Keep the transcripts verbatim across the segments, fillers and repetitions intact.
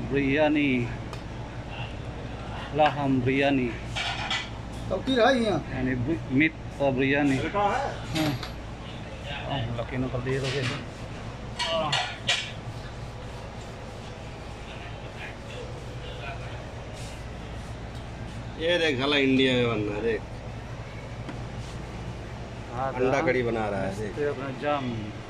biryani, laham biryani. Tauki rahi यहाँ यानी meat uh, biryani. हाँ, oh, laki ng kaldero guys. Ah. ये देख साला इंडिया में बन रहा है, देख अंडा कड़ी बना रहा है, देख अपना जाम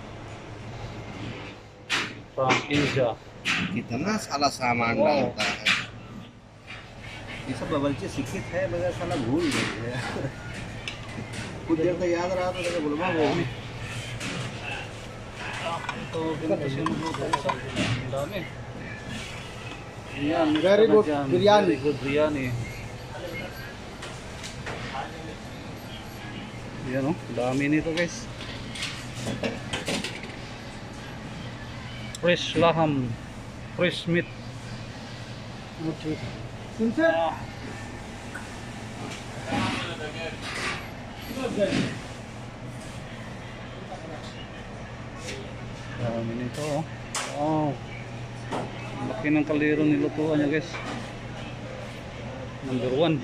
पिज़्ज़ा। कितना साला सामान डालता है। ये सब बबलचे शिक्षित है मगर साला भूल गए कुछ देर तक याद रहा तो तेरे बुलवा वो भी तो dami. Yan, very good biryani. Very good biryani. Yan oh, dami nito guys. Fresh laham, fresh meat. Sincere? Dami nito oh. Wow. Laki ng kaliro nilutuan niya guys. Number one.